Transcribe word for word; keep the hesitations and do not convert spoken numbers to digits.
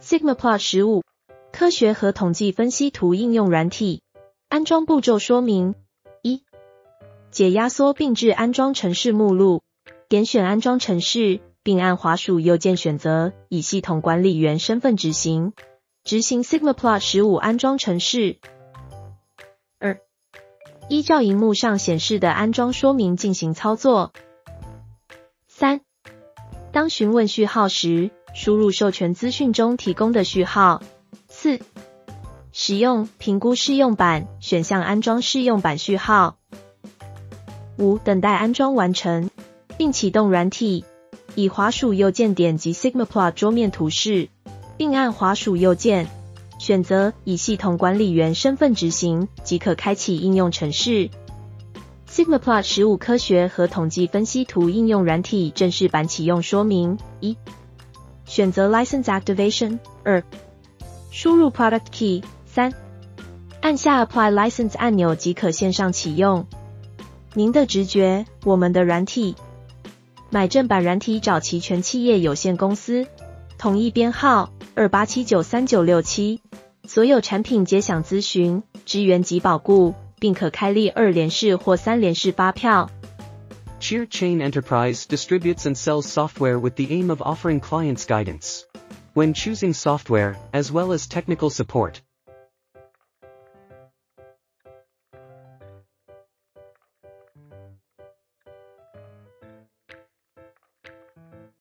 Sigmaplot 十五科学和统计分析图应用软体。安装步骤说明。一、解压缩并置安装程式目录，点选安装程式，并按滑鼠右键选择以系统管理员身份执行，执行 Sigmaplot 十五安装程式。二、依照萤幕上显示的安装说明进行操作。三、当询问序号时，输入授权资讯中提供的序号。四、使用评估试用版选项安装试用版序号。五、等待安装完成，并启动软体。以滑鼠右键点击 Sigmaplot 桌面图示，并按滑鼠右键选择以系统管理员身份执行，即可开启应用程式。Sigmaplot 十五科学和统计分析图应用软体正式版启用说明。一、选择 License Activation。二、输入 Product Key。三、按下 Apply License 按钮即可线上启用。您的直觉，我们的软体。买正版软体找齐全企业有限公司，统一编号 二八七九三九六七， 所有产品皆享咨询、支援及保固，并可开立二联式或三联式发票。 Cheer Chain Enterprise distributes and sells software with the aim of offering clients guidance when choosing software, as well as technical support.